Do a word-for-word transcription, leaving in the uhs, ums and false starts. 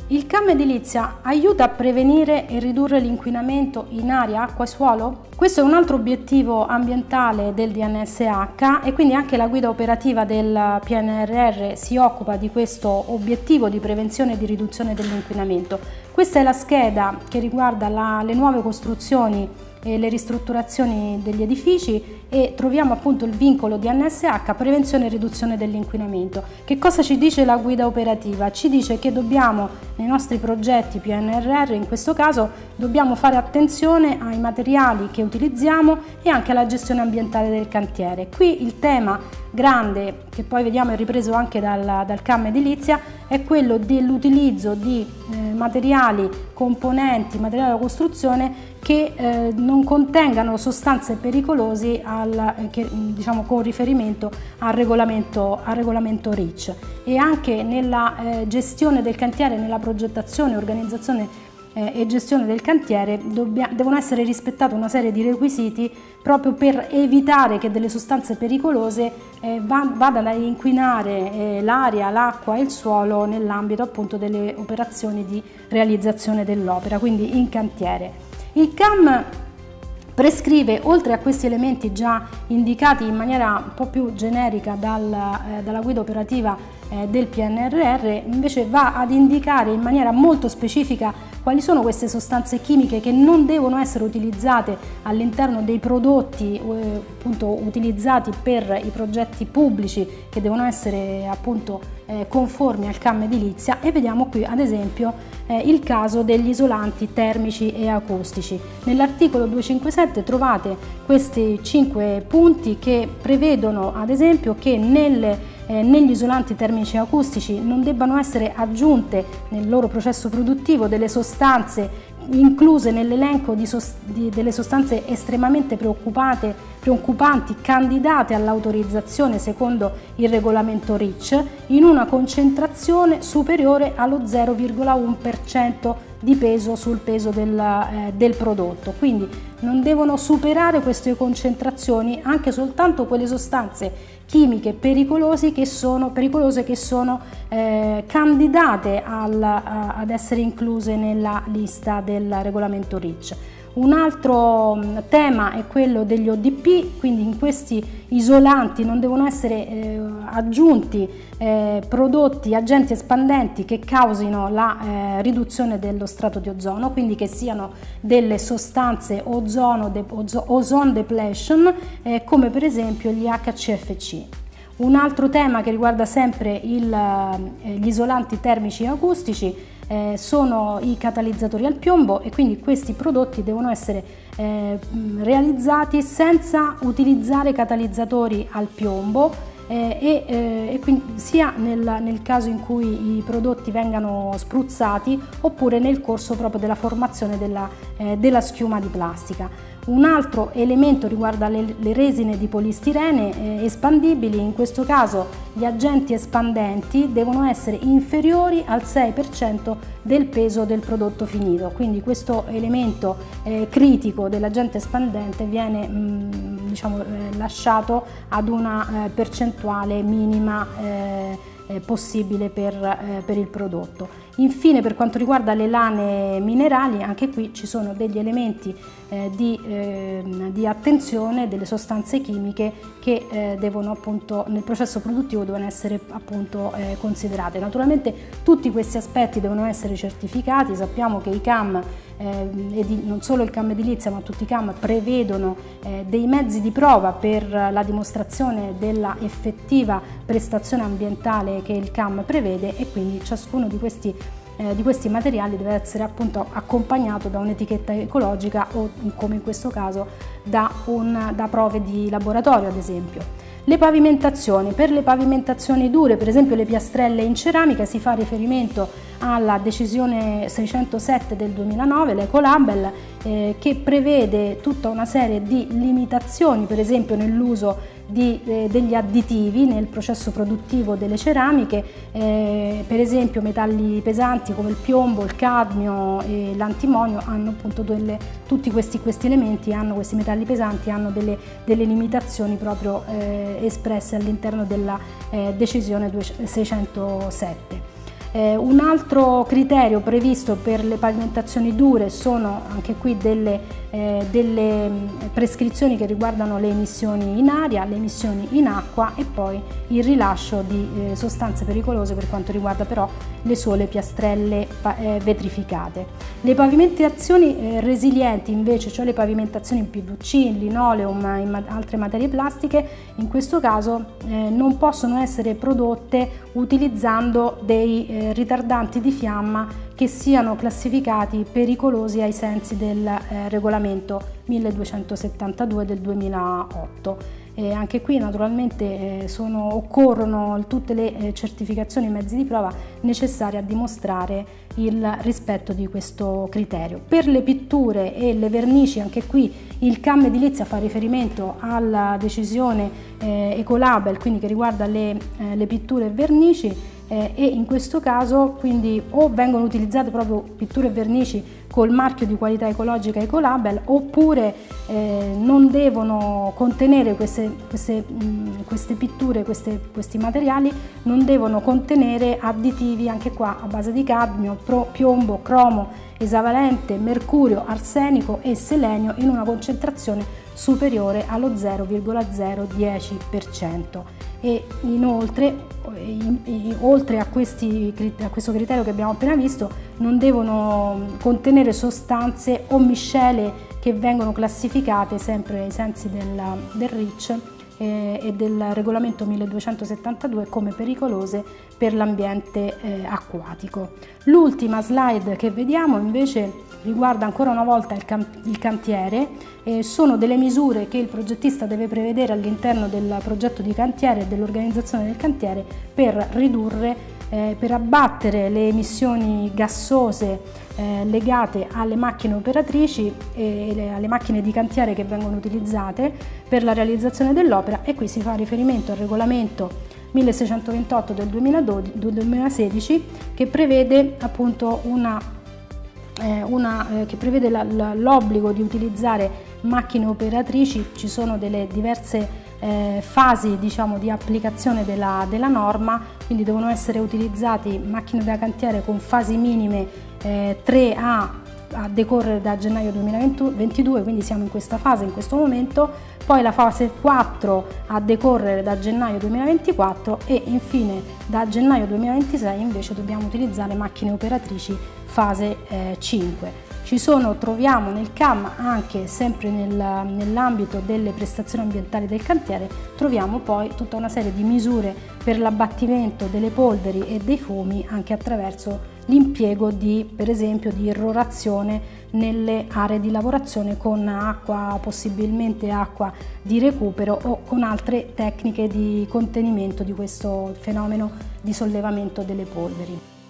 Il C A M edilizia aiuta a prevenire e ridurre l'inquinamento in aria, acqua e suolo? Questo è un altro obiettivo ambientale del D N S H e quindi anche la guida operativa del P N R R si occupa di questo obiettivo di prevenzione e di riduzione dell'inquinamento. Questa è la scheda che riguarda la, le nuove costruzioni e le ristrutturazioni degli edifici e troviamo appunto il vincolo D N S H, prevenzione e riduzione dell'inquinamento. Che cosa ci dice la guida operativa? Ci dice che dobbiamo, nei nostri progetti P N R R in questo caso, dobbiamo fare attenzione ai materiali che utilizziamo e anche alla gestione ambientale del cantiere. Qui il tema grande, che poi vediamo è ripreso anche dal, dal C A M edilizia, è quello dell'utilizzo di eh, materiali, componenti, materiali da costruzione che eh, non contengano sostanze pericolose al, eh, che, diciamo, con riferimento al regolamento, al regolamento REACH. E anche nella eh, gestione del cantiere, nella progettazione, organizzazione eh, e gestione del cantiere devono essere rispettate una serie di requisiti proprio per evitare che delle sostanze pericolose eh, vadano a inquinare eh, l'aria, l'acqua e il suolo nell'ambito appunto delle operazioni di realizzazione dell'opera, quindi in cantiere. Il C A M prescrive, oltre a questi elementi già indicati in maniera un po' più generica dal, eh, dalla guida operativa eh, del P N R R, invece va ad indicare in maniera molto specifica quali sono queste sostanze chimiche che non devono essere utilizzate all'interno dei prodotti eh, appunto utilizzati per i progetti pubblici che devono essere appunto eh, conformi al C A M edilizia, e vediamo qui ad esempio eh, il caso degli isolanti termici e acustici. Nell'articolo duecentocinquantasette trovate questi cinque punti che prevedono ad esempio che nelle Eh, negli isolanti termici e acustici non debbano essere aggiunte nel loro processo produttivo delle sostanze incluse nell'elenco di sost di, delle sostanze estremamente preoccupate, preoccupanti candidate all'autorizzazione secondo il regolamento REACH in una concentrazione superiore allo zero virgola uno per cento di peso sul peso del, eh, del prodotto. Quindi non devono superare queste concentrazioni anche soltanto quelle sostanze chimiche pericolose che sono, pericolose che sono eh, candidate al, a, ad essere incluse nella lista del regolamento REACH. Un altro tema è quello degli O D P, quindi in questi isolanti non devono essere eh, aggiunti eh, prodotti, agenti espandenti che causino la eh, riduzione dello strato di ozono, quindi che siano delle sostanze ozono de, ozo, ozone depletion eh, come per esempio gli H C F C. Un altro tema che riguarda sempre il, eh, gli isolanti termici e acustici Eh, sono i catalizzatori al piombo, e quindi questi prodotti devono essere eh, realizzati senza utilizzare catalizzatori al piombo eh, e, eh, e quindi sia nel, nel caso in cui i prodotti vengano spruzzati oppure nel corso proprio della formazione della, eh, della schiuma di plastica. Un altro elemento riguarda le, le resine di polistirene eh, espandibili. In questo caso gli agenti espandenti devono essere inferiori al sei per cento del peso del prodotto finito, quindi questo elemento eh, critico dell'agente espandente viene mh, diciamo, eh, lasciato ad una eh, percentuale minima eh, eh, possibile per, eh, per il prodotto. Infine, per quanto riguarda le lane minerali, anche qui ci sono degli elementi eh, di, eh, di attenzione, delle sostanze chimiche che eh, devono appunto nel processo produttivo devono essere appunto eh, considerate. Naturalmente tutti questi aspetti devono essere certificati. Sappiamo che i C A M eh, e di, non solo il C A M edilizia ma tutti i C A M prevedono eh, dei mezzi di prova per la dimostrazione della effettiva prestazione ambientale che il C A M prevede, e quindi ciascuno di questi Eh, di questi materiali deve essere appunto accompagnato da un'etichetta ecologica o, come in questo caso, da, un, da prove di laboratorio ad esempio. Le pavimentazioni. Per le pavimentazioni dure, per esempio le piastrelle in ceramica, si fa riferimento alla decisione seicentosette del duemilanove, l'Ecolabel, eh, che prevede tutta una serie di limitazioni, per esempio nell'uso Di, eh, degli additivi nel processo produttivo delle ceramiche, eh, per esempio metalli pesanti come il piombo, il cadmio e l'antimonio hanno appunto delle, tutti questi, questi elementi, hanno, questi metalli pesanti hanno delle, delle limitazioni proprio eh, espresse all'interno della eh, decisione seicentosette. Eh, un altro criterio previsto per le pavimentazioni dure sono anche qui delle, eh, delle prescrizioni che riguardano le emissioni in aria, le emissioni in acqua e poi il rilascio di eh, sostanze pericolose per quanto riguarda però le sole piastrelle eh, vetrificate. Le pavimentazioni eh, resilienti invece, cioè le pavimentazioni in P V C, in linoleum, in ma altre materie plastiche, in questo caso eh, non possono essere prodotte utilizzando dei eh, ritardanti di fiamma che siano classificati pericolosi ai sensi del eh, regolamento milleduecentosettantadue del duemilaotto. E anche qui naturalmente eh, sono, occorrono tutte le eh, certificazioni e mezzi di prova necessarie a dimostrare il rispetto di questo criterio. Per le pitture e le vernici, anche qui il C A M Edilizia fa riferimento alla decisione eh, Ecolabel, quindi che riguarda le, eh, le pitture e vernici, eh, e in questo caso quindi o vengono utilizzate proprio pitture e vernici col marchio di qualità ecologica Ecolabel, oppure eh, non devono contenere queste, queste, mh, queste pitture, queste, questi materiali non devono contenere additivi anche qua a base di cadmio, pro, piombo, cromo, esavalente, mercurio, arsenico e selenio in una concentrazione superiore allo zero virgola zero dieci per cento. E inoltre, oltre a, questi, a questo criterio che abbiamo appena visto, non devono contenere sostanze o miscele che vengono classificate sempre ai sensi del, del REACH eh, e del regolamento milleduecentosettantadue come pericolose per l'ambiente eh, acquatico. L'ultima slide che vediamo invece riguarda ancora una volta il, can il cantiere. Eh, sono delle misure che il progettista deve prevedere all'interno del progetto di cantiere e dell'organizzazione del cantiere per ridurre, eh, per abbattere le emissioni gassose eh, legate alle macchine operatrici e le, alle macchine di cantiere che vengono utilizzate per la realizzazione dell'opera, e qui si fa riferimento al regolamento milleseicentoventotto del duemilasedici che prevede appunto una Eh, una, eh, che prevede l'obbligo di utilizzare macchine operatrici. Ci sono delle diverse eh, fasi, diciamo, di applicazione della, della norma, quindi devono essere utilizzati macchine da cantiere con fasi minime eh, tre A a decorrere da gennaio duemilaventidue, quindi siamo in questa fase in questo momento, poi la fase quattro a decorrere da gennaio duemilaventiquattro e infine da gennaio duemilaventisei invece dobbiamo utilizzare macchine operatrici fase eh, cinque. Ci sono, troviamo nel C A M anche sempre nel, nell'ambito delle prestazioni ambientali del cantiere, troviamo poi tutta una serie di misure per l'abbattimento delle polveri e dei fumi anche attraverso l'impiego di, per esempio, di irrorazione nelle aree di lavorazione con acqua, possibilmente acqua di recupero o con altre tecniche di contenimento di questo fenomeno di sollevamento delle polveri.